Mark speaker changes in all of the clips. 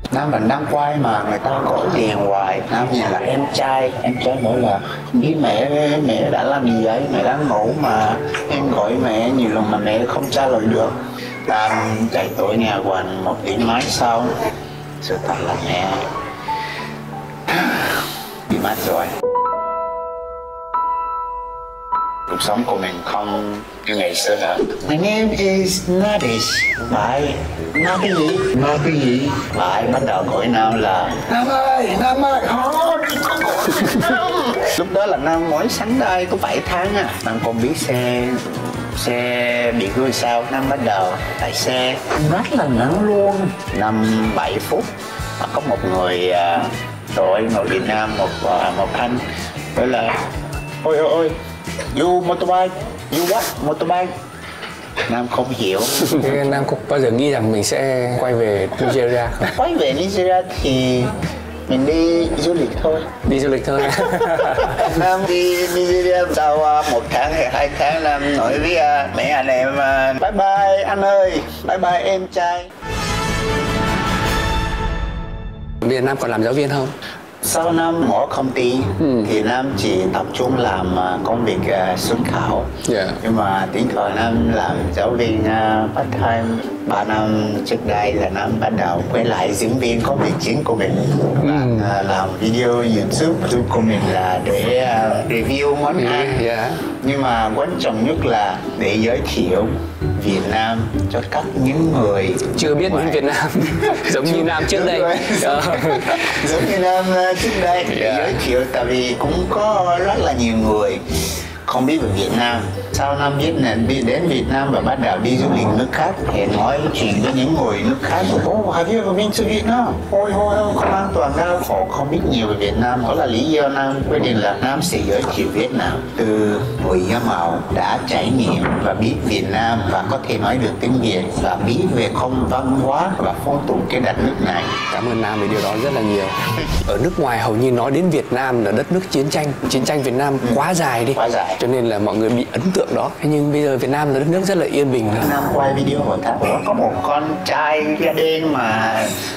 Speaker 1: Nam mình đang quay mà người ta gọi liền hoài. Nam nhà là em trai nói là biết mẹ đã làm gì vậy, mẹ đang ngủ mà em gọi mẹ nhiều lần mà mẹ không trả lời được. Nam chạy tới nhà gần 1 tiếng mấy sau, sự thật là mẹ bị mất rồi. Cuộc sống của mình không như ngày xưa nữa. My name is Nadish. Bạn Nam cái gì? Nam cái gì? Bạn bắt đầu gọi Nam là Nam ơi, đừng có gọi Nam. Lúc đó là Nam mới sánh đây có 7 tháng à. Nam còn biết xe bị hư sao. Nam bắt đầu tại xe rất là nắng luôn. 5-7 phút mà có một người người Việt Nam, một anh nói là ôi you motorbike, you what motorbike. Nam không hiểu.
Speaker 2: Thế Nam có bao giờ nghĩ rằng mình sẽ quay về Nigeria không?
Speaker 1: Quay về Nigeria thì mình đi du lịch thôi.
Speaker 2: Đi du lịch thôi.
Speaker 1: Nam đi Nigeria sau 1 tháng hay 2 tháng. Nam nói với mẹ anh em bye bye anh ơi, bye bye em trai.
Speaker 2: Bây giờ Nam còn làm giáo viên không?
Speaker 1: Sau Nam mở công ty thì Nam chỉ tập trung làm công việc xuất khẩu. Nhưng mà thỉnh thoảng Nam làm giáo viên part time. 3 năm trước đây là Nam bắt đầu quay lại diễn viên công việc chính của mình. Làm video YouTube của mình là để review món ăn. Nhưng mà quan trọng nhất là để giới thiệu Việt Nam cho các những người
Speaker 2: chưa biết những Việt Nam giống như Nam trước đây.
Speaker 1: Giống như Nam trước đây để giới thiệu, tại vì cũng có rất là nhiều người không biết về Việt Nam. Sau Nam biết là đi đến Việt Nam và bắt đầu đi du lịch nước khác thì nói chuyện với những người nước khác. Have you ever been to Vietnam? Ôi không an toàn đâu. Họ không biết nhiều về Việt Nam. Đó là lý do Nam quyết định là Nam sẽ giới thiệu Việt Nam từ người da màu đã trải nghiệm và biết Việt Nam và có thể nói được tiếng Việt và biết về không văn hóa và phong tục cái đất nước này.
Speaker 2: Cảm ơn Nam về điều đó rất là nhiều. Ở nước ngoài hầu như nói đến Việt Nam là đất nước chiến tranh Việt Nam quá dài đi. Cho nên là mọi người bị ấn tượng đó. Thế nhưng bây giờ Việt Nam là đất nước rất là yên bình.
Speaker 1: Nam quay video hỏi ta có một con trai da đen mà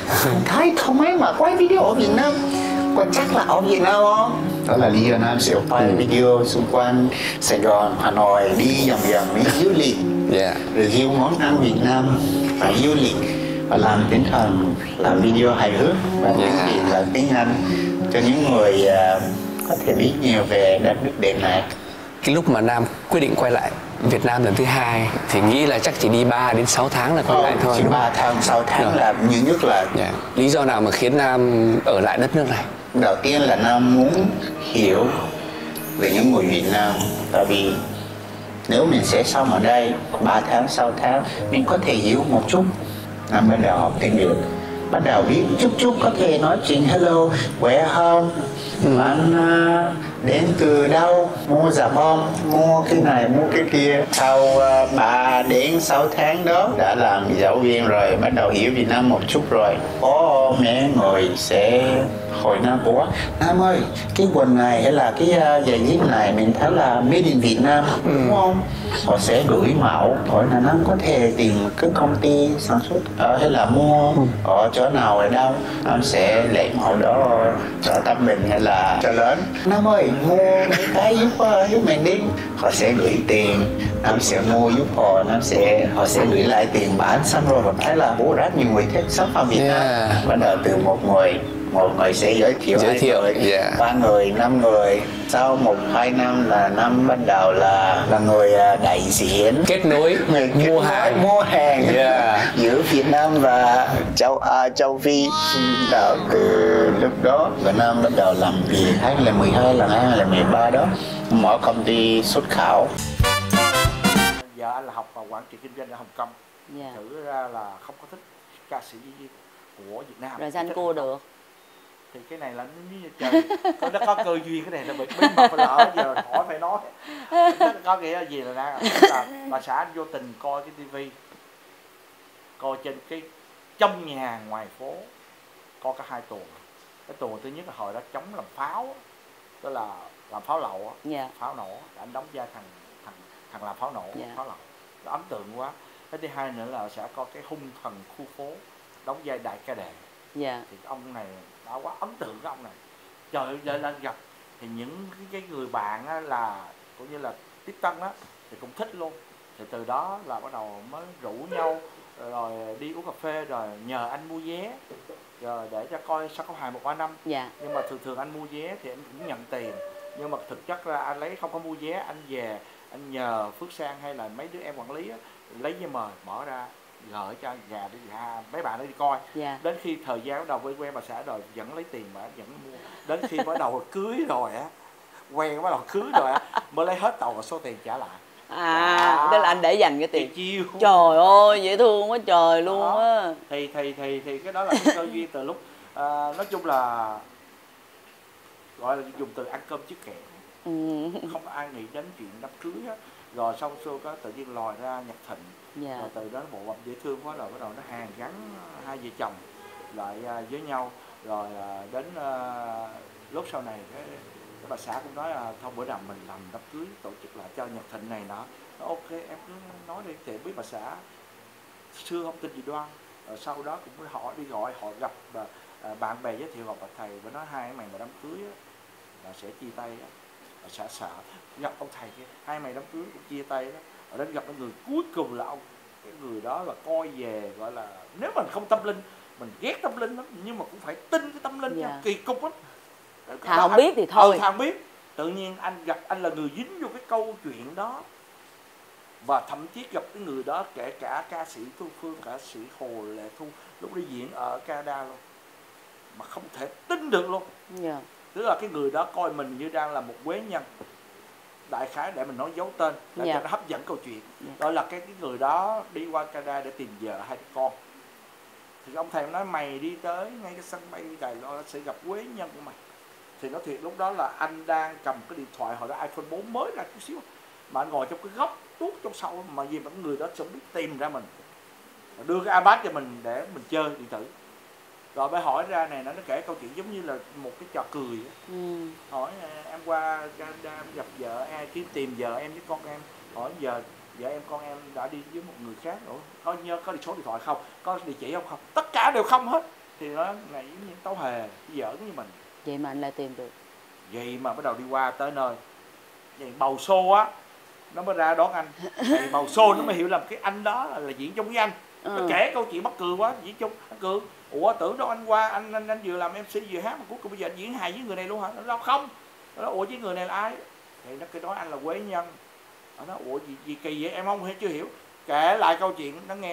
Speaker 1: thấy không ấy mà quay video ở Việt Nam, còn chắc là ở Việt Nam không? Đó là lý do Nam sẽ quay video xung quanh Sài Gòn, Hà Nội, đi vòng đi du lịch, review món ăn Việt Nam và du lịch và làm tinh thần làm video hài hước và tiếng Việt là tiếng Anh cho những người có thể biết nhiều về đất nước đẹp này.
Speaker 2: Cái lúc mà Nam quyết định quay lại Việt Nam lần thứ 2 thì nghĩ là chắc chỉ đi 3 đến 6 tháng là quay lại thôi.
Speaker 1: Chỉ 3 tháng, 6 tháng là nhiều nhất là.
Speaker 2: Lý do nào mà khiến Nam ở lại đất nước này?
Speaker 1: Đầu tiên là Nam muốn hiểu về những người Việt Nam. Tại vì nếu mình sẽ sống ở đây 3 tháng, 6 tháng mình có thể hiểu một chút. Nam bắt đầu học tiếng Việt, bắt đầu biết chút có thể nói chuyện hello, where home, anh đến từ đâu, mua xà bông, mua cái này, mua cái kia. Sau 3 đến 6 tháng đó đã làm giáo viên rồi, bắt đầu hiểu Việt Nam một chút rồi. Có mẹ người sẽ hỏi Nam Nam ơi, cái quần này hay là cái giày zip này mình thấy là made in Việt Nam đúng không? Họ sẽ gửi mẫu, hỏi là Nam có thể tìm cái công ty sản xuất hay là mua ở chỗ nào ở đâu. Nam sẽ lấy mẫu đó cho Tâm Bình hay là cho lớn. Nam ơi, mua mấy cái giúp mình đi. Họ sẽ gửi tiền, Nam sẽ mua giúp họ, họ sẽ gửi lại tiền bán xong rồi và thấy là rất nhiều người thích sống ở Việt Nam. Bắt đầu từ một người sẽ giới thiệu 3 người, 5 người. Sau 1-2 năm là Nam bắt đầu là người đại diện
Speaker 2: kết nối mua hàng
Speaker 1: giữa Việt Nam và châu Phi. Từ lúc đó và Nam bắt đầu làm việc 2012 là 2013 đó, mở công ty xuất khẩu.
Speaker 3: Giờ anh là học quản trị kinh doanh ở Hồng Kông. Thử ra là không có thích ca sĩ của Việt Nam.
Speaker 4: Rồi sao anh cua được?
Speaker 3: Thì cái này là như trời, nó có cơ duyên, cái này là bí mật phải lỡ giờ hỏi phải nói. Nó có nghĩa là gì là bà xã anh vô tình coi cái tivi, coi trên cái trong nhà ngoài phố, coi cả 2 tuần. Cái tuần thứ nhất là hồi đó chống làm pháo, đó là làm pháo lậu, pháo nổ, anh đóng vai thằng làm pháo nổ, pháo lậu, nó ấn tượng quá. Cái thứ hai nữa là sẽ có cái hung thần khu phố, đóng vai đại ca đề.
Speaker 4: Dạ.
Speaker 3: Thì ông này đã quá ấn tượng cái ông này. Trời ơi, giờ lên gặp thì những cái người bạn á, là cũng như là tiếp tân á thì cũng thích luôn. Thì từ đó là bắt đầu mới rủ nhau rồi đi uống cà phê, rồi nhờ anh mua vé rồi để cho coi Sân Khấu Hài 135.
Speaker 4: Dạ.
Speaker 3: Nhưng mà thường anh mua vé thì anh cũng nhận tiền, nhưng mà thực chất ra anh lấy không có mua vé, anh về anh nhờ Phước Sang hay là mấy đứa em quản lý á, lấy giấy mời mở ra gửi cho nhà đi mấy bạn đó đi coi.
Speaker 4: Dạ.
Speaker 3: Đến khi thời gian bắt đầu quen bà xã rồi vẫn lấy tiền mà vẫn mua. Đến khi bắt đầu cưới rồi á, quen bắt đầu cưới rồi á mới lấy hết toàn số tiền trả lại.
Speaker 4: Tức là anh để dành cái tiền.
Speaker 3: Chiêu.
Speaker 4: Trời ơi dễ thương quá trời luôn á.
Speaker 3: Thì cái đó là cái cơ duyên từ lúc nói chung là gọi là dùng từ ăn cơm trước kẹo. Không ai nghĩ đến chuyện đám cưới á. Rồi xong xuôi có tự nhiên lòi ra Nhật Thịnh.
Speaker 4: Dạ.
Speaker 3: Rồi từ đó bộ bọc dễ thương quá, rồi bắt đầu nó hàn gắn hai vợ chồng lại với nhau. Rồi đến lúc sau này cái bà xã cũng nói là thôi bữa nào mình làm đám cưới tổ chức lại cho Nhật Thịnh này nọ. Ok em cứ nói đi, thì biết bà xã xưa không tin gì Đoan. Rồi sau đó cũng họ đi gọi, họ gặp bạn bè giới thiệu gặp bà thầy và nói hai mày mà đám cưới á, là sẽ chia tay á. Bà xã sợ gặp ông thầy kia, hai mày đám cưới cũng chia tay đó. Ở đến gặp cái người cuối cùng là ông, cái người đó là coi về gọi là nếu mình không tâm linh, mình ghét tâm linh lắm nhưng mà cũng phải tin cái tâm linh nha, kỳ cục lắm.
Speaker 4: Thà không biết thì thôi.
Speaker 3: Thà không biết. Tự nhiên anh gặp, anh là người dính vô cái câu chuyện đó. Và thậm chí gặp cái người đó kể cả ca sĩ Thu Phương, ca sĩ Hồ Lệ Thu lúc đi diễn ở Canada luôn, mà không thể tin được luôn.
Speaker 4: Yeah.
Speaker 3: Tức là cái người đó coi mình như đang là một quế nhân, đại khái để mình nói giấu tên để cho nó hấp dẫn câu chuyện. Đó là cái người đó đi qua Canada để tìm vợ hai đứa con. Thì ông thầy nói mày đi tới ngay cái sân bay Đài Loan sẽ gặp quế nhân của mày. Thì nói thiệt lúc đó là anh đang cầm cái điện thoại hồi đó iPhone 4 mới ra chút xíu, mà anh ngồi trong cái góc tuốt trong sau, mà vì những người đó sẽ biết tìm ra mình, đưa cái iPad cho mình để mình chơi điện tử. Rồi mới hỏi ra này, nó kể câu chuyện giống như là một cái trò cười. Hỏi em qua Canada em gặp vợ ai kiếm tìm vợ em với con em, hỏi giờ vợ em con em đã đi với một người khác rồi, có nhớ có số điện thoại không, có địa chỉ không, tất cả đều không hết. Thì nó này giống như tấu hề giỡn như mình.
Speaker 4: Vậy mà anh lại tìm được.
Speaker 3: Vậy mà bắt đầu đi qua tới nơi, vậy bầu xô á nó mới ra đón anh. Thì bầu xô nó mới hiểu làm cái anh đó là diễn chung với anh. Nó kể câu chuyện mắc cười quá, diễn chung anh cười. Ủa tưởng đâu anh qua anh vừa làm MC vừa hát mà cuối cùng bây giờ anh diễn hài với người này luôn hả? Nó nói không. Nó nói ủa với người này là ai? Thì nó cái nói anh là quế nhân. Nó nói ủa gì kỳ vậy, em không chưa hiểu. Kể lại câu chuyện nó nghe